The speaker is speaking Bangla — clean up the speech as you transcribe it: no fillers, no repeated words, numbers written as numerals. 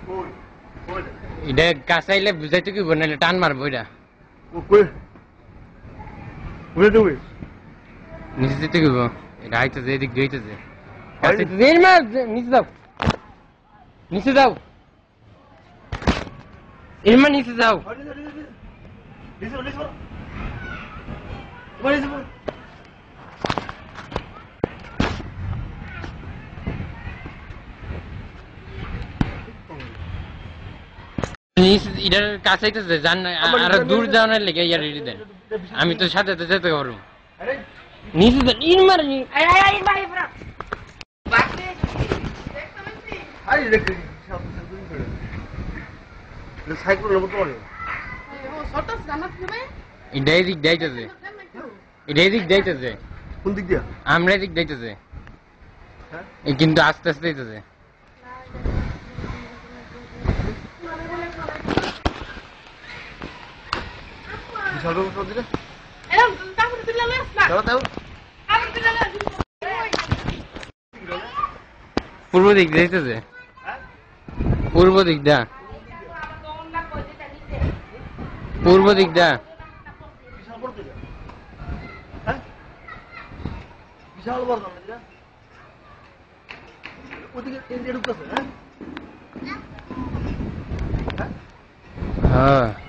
এটা কাছাইলে বুঝাইতে কি বনাইলে টান মারবো এটা নিচে যেতে কি এটা আইতেছে এদিক দিয়ে আইতেছে নিচে যাও নিচে যাও এরমা নিচে যাও এটার কাছাইতেছে জান আর দূর যাওয়ার লেগে ইয়ার রেডি দেন আমি তো সাথে তো যেতে পারবো নিচে দেন ইরমার এটা এদিক যাইতেছে এটা এদিক যাইতেছে কোন দিক দিয়া আমরা এদিক যাইতেছে কিন্তু আস্তে আস্তে যাইতেছে পূর্ব দিক যাইতেছে পূর্ব দিক দা পূর্ব দিক দা বিশাল বড় ওদিকে ঢুকতেছে হ্যাঁ হ্যাঁ